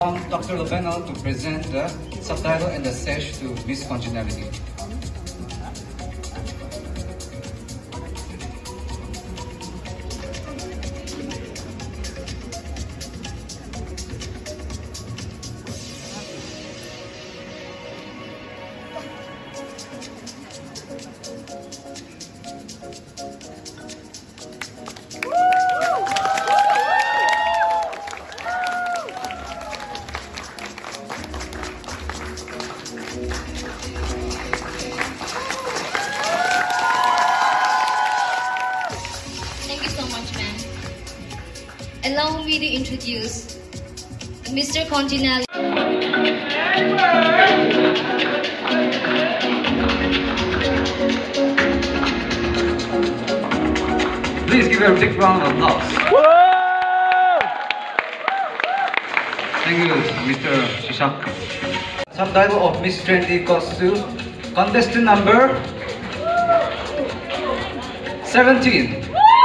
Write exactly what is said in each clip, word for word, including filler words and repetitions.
Doctor Loveno to present the subtitle and the sash to Miss Congeniality. Allow me to introduce Mister Congeniality. Please give her a big round of applause. Thank you, Mister Shishak. Subtitle of Miss Trendy goes to contestant number seventeen.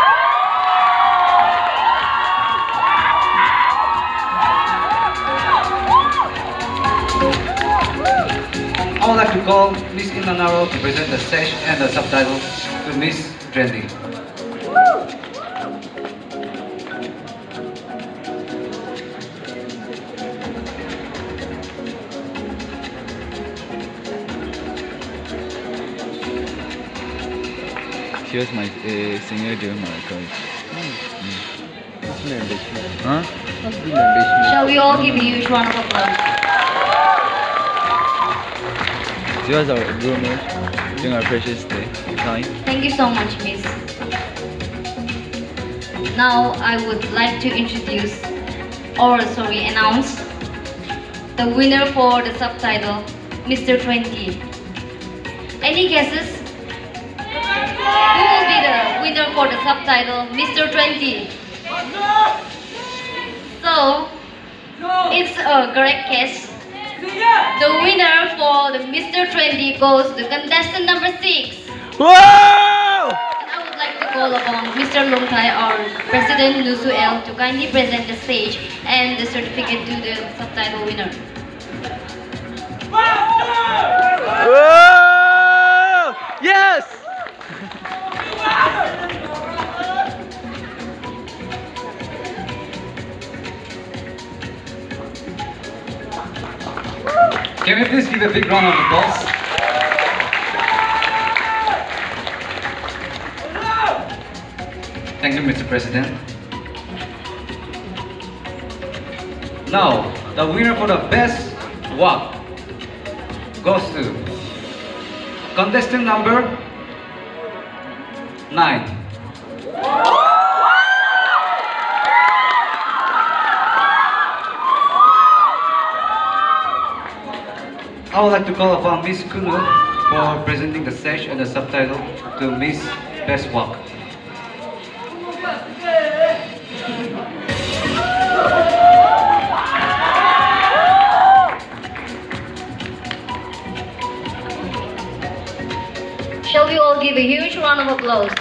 I would like to call Miss Inanaro to present the sash and the subtitle to Miss Trendy. She was my uh, senior during my college. Huh? Shall we all give a huge round of applause? She was our roommate during our precious day time. Thank you so much, Miss. Now I would like to introduce, or sorry, announce the winner for the subtitle, Mister Twenty. Any guesses? Who will be the winner for the subtitle, Mister Twenty? So, it's a correct guess. The winner for the Mister Trendy goes to contestant number six. Whoa! And I would like to call upon Mister Longthai, our President Nusuel, to kindly present the stage and the certificate to the subtitle winner. Whoa! Yes! Can we please give a big round of applause? Thank you, Mister President. Now, the winner for the best walk goes to contestant number nine. I would like to call upon Miss Kunu for presenting the sash and the subtitle to Miss Best Walk. Shall we all give a huge round of applause?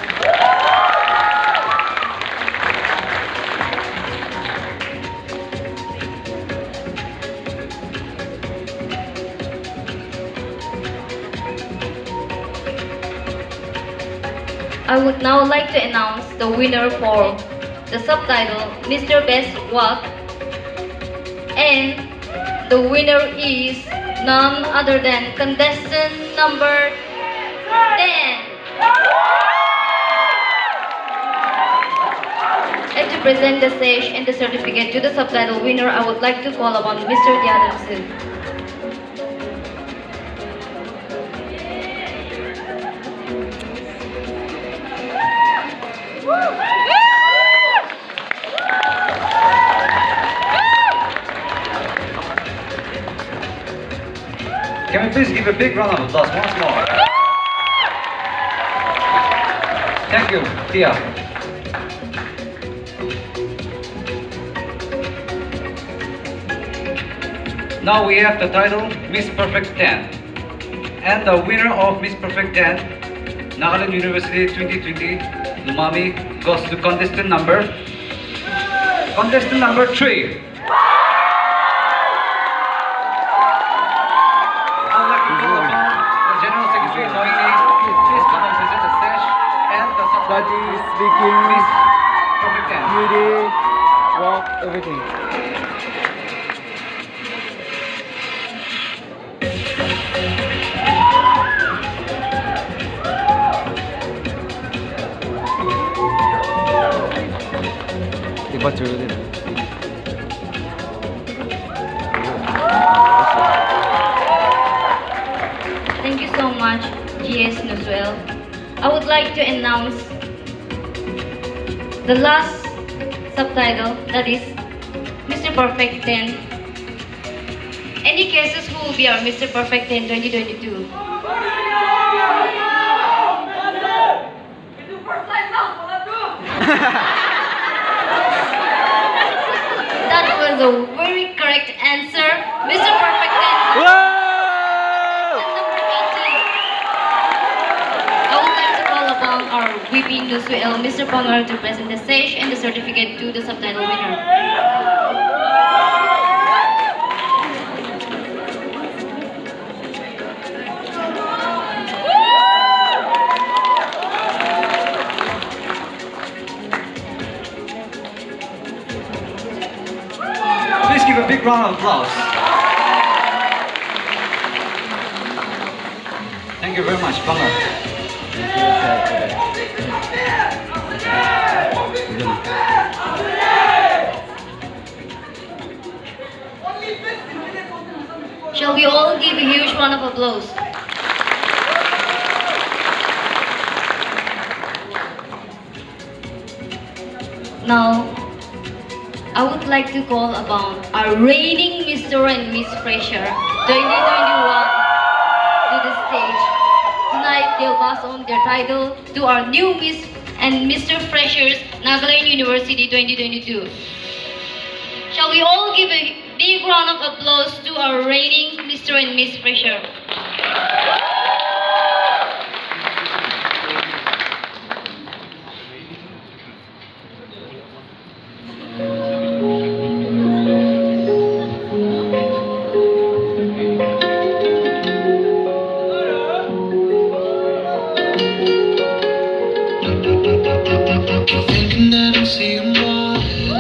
I would now like to announce the winner for the subtitle, Mister Best Walk, and the winner is none other than contestant number ten. And to present the sash and the certificate to the subtitle winner, I would like to call upon Mister Diadamsu. Can we please give a big round of applause once more? Thank you, Tia. Now we have the title Miss Perfect ten. And the winner of Miss Perfect ten, Nagaland University twenty twenty, Lumami, goes to contestant number, contestant number three. speaking, Perfect ten. beauty, walk, everything. 이봐 줘야 되나? Thank you so much, G S Nosuel. I would like to announce the last subtitle, that is Mister Perfect ten. Any cases who will be our Mister Perfect ten twenty twenty-two? That was a very correct answer, Mister Perfect ten. Whoa! Number eighteen. I would like to call upon our V P Nosuel, Mister Pangar, to present the stage and the certificate to the subtitle winner. Please give a big round of applause. Thank you very much, Bangla. Shall we all give a huge round of applause? Now, I would like to call upon our reigning Mister and Miss Fresher twenty twenty-one to the stage. Tonight, they'll pass on their title to our new Miss and Mister Freshers, Nagaland University twenty twenty-two. Shall we all give a big round of applause to our reigning Mister and Miss Fresher? Thinking that I'm seeing more.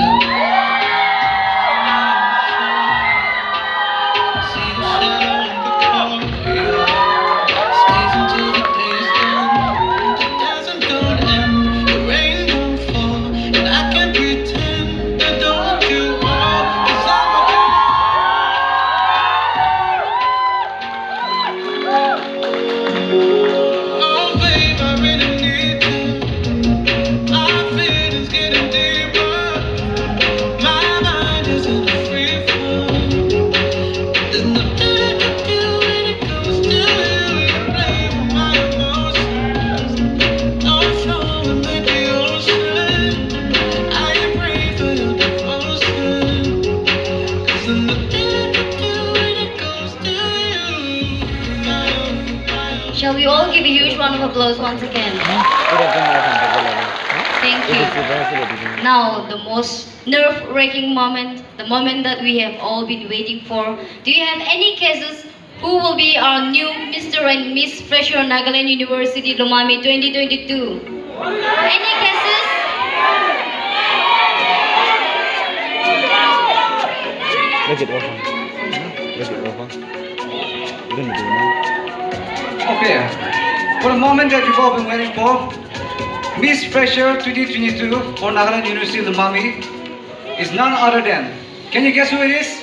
See the shadow in the corridor. Stays until the day's done. The dancing don't end, the rain don't fall, and I can't pretend that don't you all. 'Cause I'm oh babe, I really need you. Our feelings getting deeper. My mind is in a free fall. There's nothing I can do when it comes to you. You play with my emotions. Don't show me make the ocean. I pray for your devotion. 'Cause there's nothing I can do when it comes to you. My own, my own. Shall we all give a huge round of applause once again? Thank you. Now, the most nerve-wracking moment, the moment that we have all been waiting for. Do you have any cases who will be our new Mister and Miss Fresher Nagaland University Lumami twenty twenty-two? Any cases? Look at Wafa. Look at Wafa. You're gonna do now. Okay, for the moment that you've all been waiting for, Miss Fresher twenty twenty-two for Nagaland University Lumami is none other than, can you guess who it is?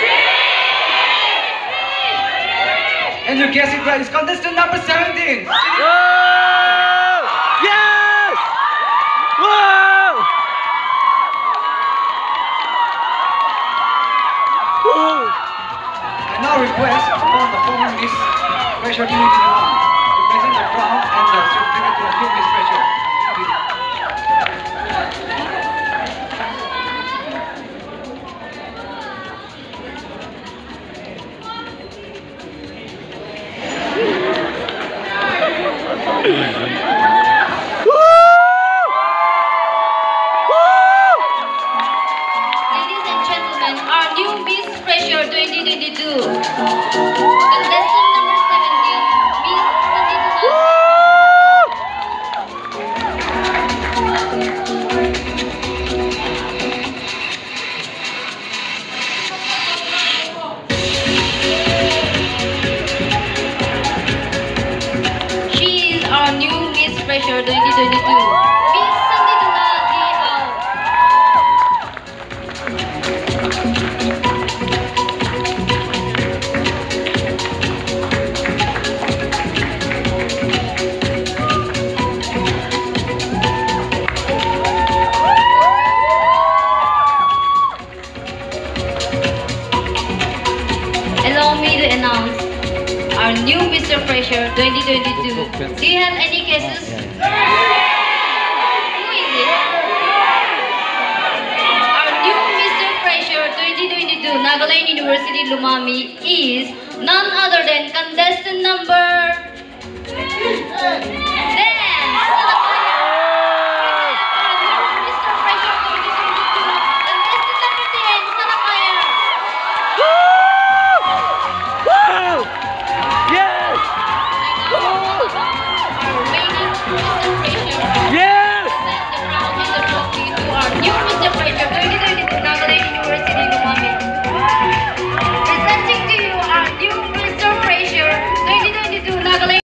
And you guess it right, it's contestant number seventeen. Whoa! Yes! Whoa! Woo! I now request upon the former Miss Fresher twenty twenty-one to present the crown and the certificate to a new Miss Fresher. Ladies and gentlemen, our new Miss Fresher twenty twenty-two. Contestant number seventeen, Miss Sanitula. Fresher twenty twenty-two, Miss Sandituna Diao. Allow me to announce our new Mister Fresher twenty twenty-two. Do you have any guesses? Who is it? Our new Mister Fresher twenty twenty-two Nagaland University Lumami is none other than contestant number ten.